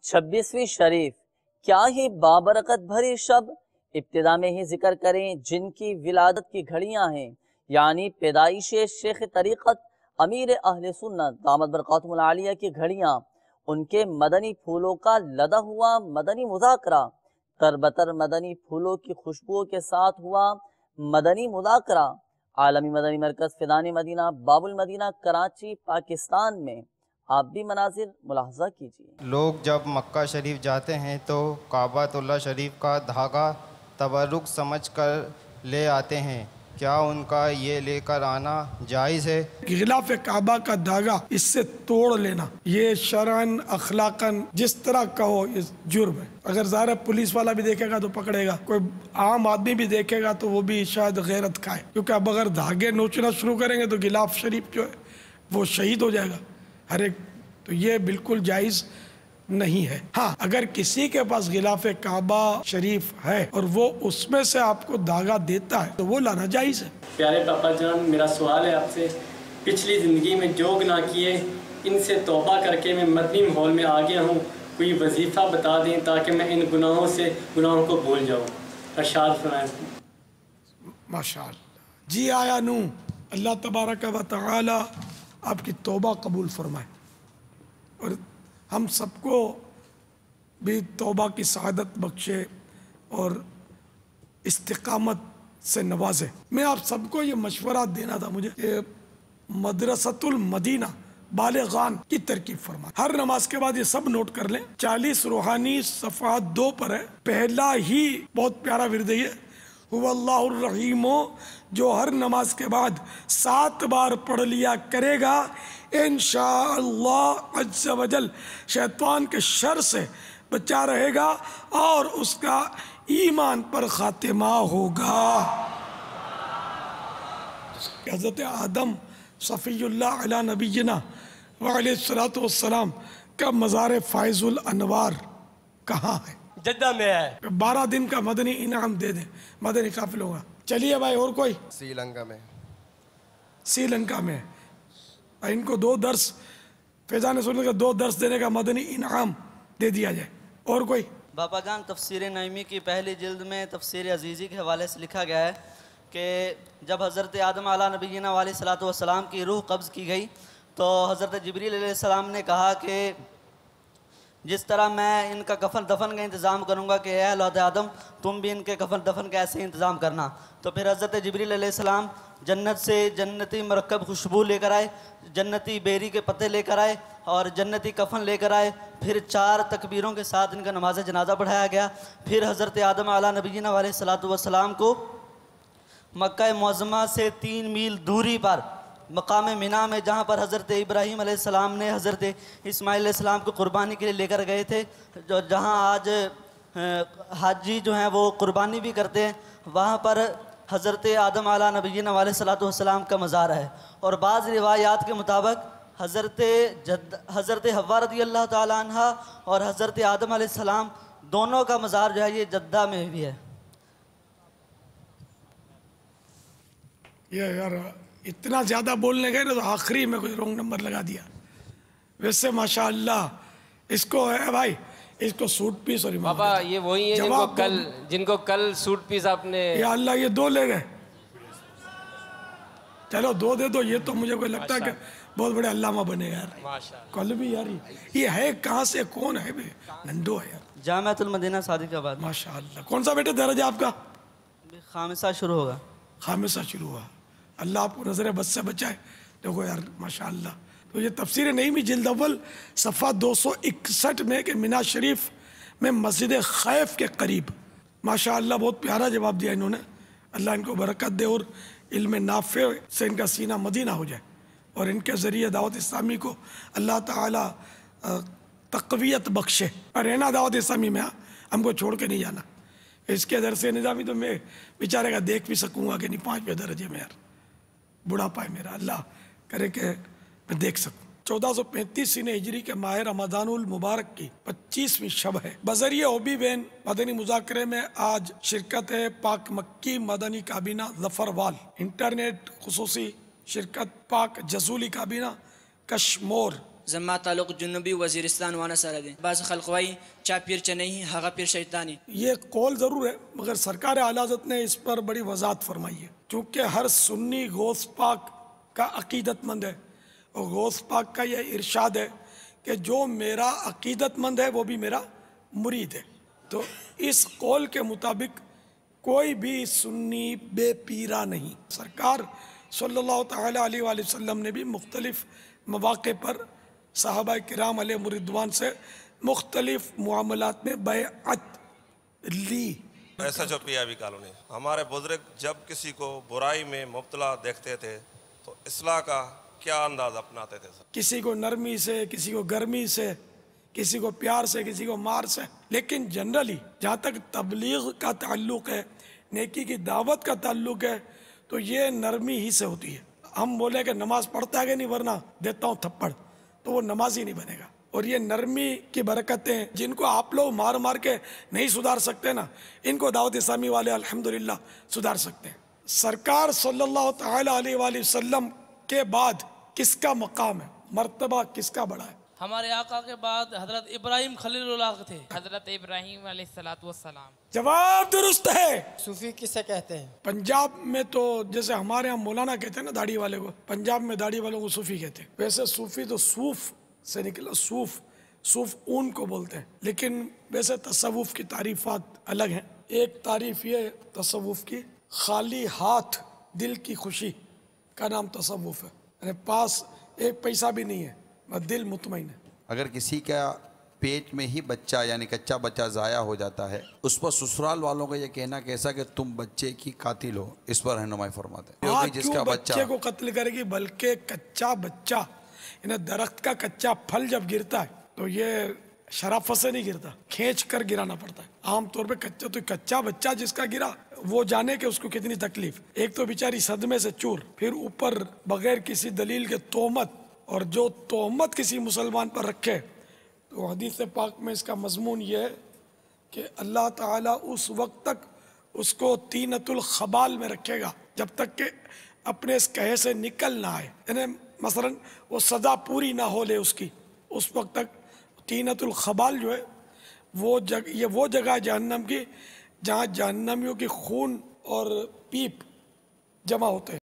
26वीं शरीफ क्या ही बाबरकत भरी शब। इब्तिदा में ही जिक्र करें जिनकी विलादत की घड़ियां हैं, यानी पैदाइश शेख तरीक़त अमीर अहले सुन्नत दामत बरकातुहुल आलिया की घड़ियां, उनके मदनी फूलों का लदा हुआ मदनी मुज़ाकरा, तरबतर मदनी फूलों की खुशबुओं के साथ हुआ मदनी मुज़ाकरा। आलमी मदनी मरकज़ फ़िदान मदीना बाबुल मदीना कराची पाकिस्तान में आप भी मनाजिर मुलाहजा कीजिए। लोग जब मक्का शरीफ जाते हैं तो काबतुल्लाह शरीफ का धागा तबरुक समझ कर ले आते हैं, क्या उनका ये लेकर आना जायज़ है? गिलाफ काबा का धागा इससे तोड़ लेना ये शरअन अखलाकन जिस तरह कहो ये जुर्म है। अगर ज़ाहिर पुलिस वाला भी देखेगा तो पकड़ेगा, कोई आम आदमी भी देखेगा तो वो भी शायद गैरत खाए, क्योंकि अब अगर धागे नोचना शुरू करेंगे तो गिलाफ शरीफ जो है वो शहीद हो जाएगा हर एक। तो ये बिल्कुल जायज़ नहीं है। हाँ, अगर किसी के पास गिलाफ काबा शरीफ है और वो उसमें से आपको धागा देता है तो वो लाना जायज़ है। प्यारे पापा जान, मेरा सवाल है आपसे, पिछली ज़िंदगी में जो गुनाह किए इनसे तौबा करके मैं मदनी माहौल में आ गया हूँ, कोई वजीफ़ा बता दें ताकि मैं इन गुनाहों को भूल जाऊँ। अरशाद फरमाएं। माशाअल्लाह जी आया नू, अल्लाह तबारक व तआला आपकी तौबा कबूल फरमाए और हम सबको भी तौबा की सआदत बख्शे और इस्तिकामत से नवाजे। मैं आप सबको ये मशवरा देना था मुझे कि मदरसतुल मदीना बालिगान की तरकीब फरमा। हर नमाज के बाद ये सब नोट कर लें, 40 रूहानी सफ़ा 2 पर है। पहला ही बहुत प्यारा विरद है, हुवल्लाहुर रहीमो, जो हर नमाज के बाद 7 बार पढ़ लिया करेगा, इंशाअल्लाह अज़्ज़ वजल शैतान के शर से बचा रहेगा और उसका ईमान पर खातिमा होगा। हज़रत आदम सफ़ीयुल्लाह अला नबीना व अलैहिस्सलातु वस्सलाम का मज़ार फ़ाइज़ुल अनवार कहाँ है? जद्दा में है। 12 दिन का मदनी इनाम दे दें मदनी काफिलों का। चलिए भाई, और कोई? श्रीलंका में। श्रीलंका में इनको 2 दर्स फैज़ान सुन्नत का 2 दर्स देने का मदनी इनाम दे दिया जाए। और कोई? बाबा जान, तफसीर नईमी की पहली जिल्द में तफसीर अजीज़ी के हवाले से लिखा गया है कि जब हज़रत आदम अला नबीना अलैहिस्सलातु वस्सलाम की रूह कब्ज़ की गई तो हज़रत जिब्रील अलैहिस्सलाम ने कहा कि जिस तरह मैं इनका कफन दफन का इंतज़ाम करूँगा कि ऐ औलाद आदम तुम भी इनके कफन दफन का ऐसे इंतज़ाम करना। तो फिर हज़रत जिब्रील अलैहिस्सलाम जन्नत से जन्नती मरकब खुशबू लेकर आए, जन्नती बेरी के पत्ते लेकर आए और जन्नती कफन लेकर आए। फिर 4 तकबीरों के साथ इनका नमाज जनाजा पढ़ाया गया। फिर हज़रत आदम अला नबीना अलैहिस्सलातु वस्सलाम को मक्का मुअज़्ज़मा से 3 मील दूरी पर मकाम मिना में, जहाँ पर हज़रत इब्राहीम अलैहिस्सलाम ने हज़रत इस्माइल अलैहिस्सलाम को कुर्बानी के लिए लेकर गए थे, जो जहाँ आज हाजी जो हैं वो कुर्बानी भी करते हैं, वहाँ पर हज़रत आदम अला नबीना अलैहिस्सलातु वस्सलाम का मज़ार है। और बाज़ रिवायात के मुताबिक हज़रत हव्वा रज़ियल्लाहु ताला अन्हा और हज़रत आदम अलैहिस्सलाम दोनों का मज़ार जो है ये जद्दा में भी है। ये यार इतना ज़्यादा बोलने गए ना तो आखिरी में कोई रॉन्ग नंबर लगा दिया। वैसे माशाअल्लाह इसको है भाई, इसको सूट पीस और बाबा ये वही है जिनको कल सूट पीस आपने। या अल्लाह ये 2 ले गए, चलो 2 दे दो। ये तो मुझे कोई लगता है कि बहुत बड़े अल्लामा बने यार। कल भी यार ये है कहाँ से, कौन है बे? नंदो है यार, जामिअतुल मदीना सादिकाबाद। माशाअल्लाह। कौन सा बेटे दर्जा आपका? खामिसा शुरू होगा। खामिसा शुरू हुआ। अल्लाह आपको नजर बस से बचाए। देखो यार माशाअल्लाह। तो ये तफसीर नहीं भी जिल्द अव्वल सफ़ा 261 में कि मिना शरीफ में मस्जिद खैफ के करीब। माशाअल्लाह बहुत प्यारा जवाब दिया इन्होंने। अल्लाह इनको बरकत दे और इल्म नाफ़े से इनका सीना मदीना हो जाए और इनके ज़रिए दावत इस्लामी को अल्लाह ताला तक़वियत बख्शे। और रहना दावत इस्लामी में, हमको छोड़ के नहीं जाना। इसके दरसे निज़ामी तो मैं बेचारे का देख भी सकूँगा कि नहीं 5वें दर्जे में यार, बुढ़ापा है मेरा, अल्लाह करे कि मैं देख सकूँ। 1435 हिजरी के माह रमज़ानुल मुबारक की 25वीं शब है। बज़रिए ओबी बैन मदनी मुज़ाकरे में आज शिरकत है पाक मक्की मदनी काबीना ज़फ़रवाल। इंटरनेट खुसूसी शिरकत पाक जसूली काबीना कश्मोर زما تعلق جنوبی वजीरिस्तान वाना سره دی بعض خلق وای چا پیر چ नहीं هغه پیر शैतानी। ये कौल ज़रूर है मगर सरकार आला हज़रत ने इस पर बड़ी वजाहत फरमाई है, क्योंकि हर सुन्नी गौस पाक का अकीदतमंद है और गौस पाक का यह इरशाद है कि जो मेरा अकीदतमंद है वो भी मेरा मुरीद है। तो इस कौल के मुताबिक कोई भी सुन्नी बेपीरा नहीं। सरकार सल्लल्लाहु तआला अलैहि वसल्लम ने भी मुख्तलिफ मौक़े पर सहाबा किराम अलैहिम रिदवान से मुख्तलिफ मामलात में बैअत ली। ऐसा जो पियाबी कॉलोनी, हमारे बुजुर्ग जब किसी को बुराई में मुब्तला देखते थे तो इस्लाह का क्या अंदाज अपनाते थे? किसी को नरमी से, किसी को गर्मी से, किसी को प्यार से, किसी को मार से, लेकिन जनरली जहाँ तक तबलीग का ताल्लुक़ है, नेकी की दावत का ताल्लुक़ है, तो ये नरमी ही से होती है। हम बोले कि नमाज पढ़ता है कि नहीं वरना देता हूँ थप्पड़, तो वो नमाज ही नहीं बनेगा। और ये नरमी की बरकतें जिनको आप लोग मार मार के नहीं सुधार सकते ना, इनको दावत इस्लामी वाले अल्हम्दुलिल्लाह सुधार सकते हैं। सरकार सल्लल्लाहु तआला अलैहि वसल्लम के बाद किसका मकाम है, मर्तबा किसका बड़ा है? हमारे आका के बाद हजरत इब्राहिम खलीलुल्लाह थे, हजरत इब्राहिम अलैहिस्सलाम। जवाब दुरुस्त है। सूफी किसे कहते हैं? पंजाब में तो जैसे हमारे यहाँ मौलाना कहते हैं ना दाढ़ी वाले को, पंजाब में दाढ़ी वालों को सूफी कहते हैं। वैसे सूफी तो सूफ से निकला, सूफ ऊन को बोलते हैं, लेकिन वैसे तसव्वुफ की तारीफात अलग हैं। एक तारीफ ये तसव्वुफ की, खाली हाथ दिल की खुशी का नाम तसव्वुफ है, यानी पास एक पैसा भी नहीं है, दिल मुतमईन है। अगर किसी का पेट में ही बच्चा यानी कच्चा बच्चा ज़ाया हो जाता है, उस पर ससुराल वालों का ये कहना कैसा कि तुम बच्चे की कातिल हो, इस पर रहनुमाई फरमाते हैं। जिसका बच्चे को कत्ल करेगी, बल्कि कच्चा बच्चा, यानी दरख्त का कच्चा फल जब गिरता है तो ये शराफत से नहीं गिरता, खींच कर गिराना पड़ता है। आमतौर पे कच्चा बच्चा जिसका गिरा वो जाने के उसको कितनी तकलीफ। एक तो बेचारी सदमे से चूर, फिर ऊपर बगैर किसी दलील के तोहमत, और जो तोहमत किसी मुसलमान पर रखे तो हदीस पाक में इसका मजमून ये है कि अल्लाह ताला उस वक्त तक उसको तीनतुल खबाल में रखेगा जब तक कि अपने इस कहे से निकल ना आए, यानी मसलन वो सज़ा पूरी ना हो ले उसकी, उस वक्त तक तीनतुल खबाल जो है वो जगह जहन्नम की जहाँ जहन्नमियों की खून और पीप जमा होते हैं।